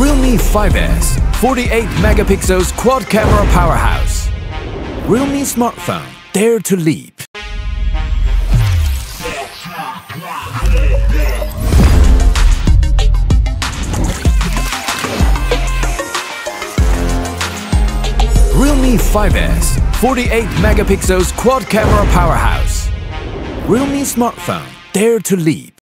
Realme 5S 48 megapixels quad camera powerhouse. Realme smartphone, dare to leap. Realme 5S 48 megapixels quad camera powerhouse. Realme smartphone, dare to leap.